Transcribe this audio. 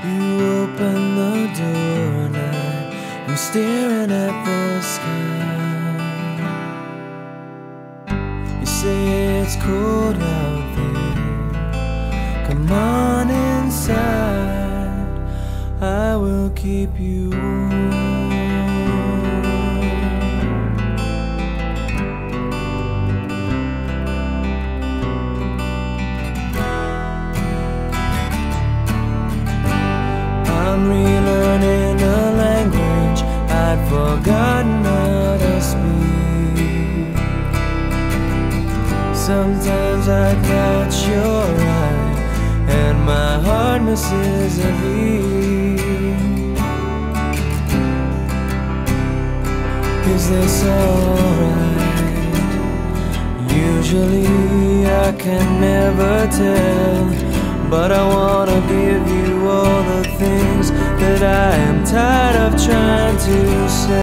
You open the door and I'm staring at the sky. You say it's cold out there, come on inside, I will keep you warm. I'm relearning a language I'd forgotten how to speak. Sometimes I catch your eye and my heart misses a beat. Is this alright? Usually I can never tell, but I wanna give you all the things that I am tired of trying to say.